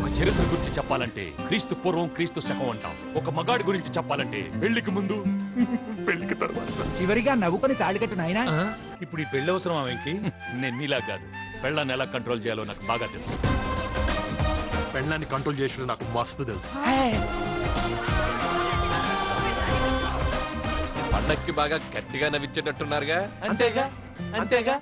చరిత్ర గురించి చెప్పాలంటే క్రీస్తు పూర్వం క్రీస్తు శకం అంటాం. ఒక మగాడి గురించి చెప్పాలంటే పెళ్లికి ముందు పెళ్లికి తర్వాత సార్. చివరిగా నవ్వుకొని తాళికట్టు నాయనా. ఇప్పుడు ఈ పెళ్లి అవసరం వెంకీ? నేను మీలా కాదు, పెళ్ళాన్ని ఎలా కంట్రోల్ చేయాలో నాకు బాగా తెలుసు. పెళ్ళాన్ని కంట్రోల్ చేసిన నాకు మస్తు తెలుసు. పండక్కి బాగా గట్టిగా నవ్వించేటట్టున్నారుగా. అంతేగా అంతేగా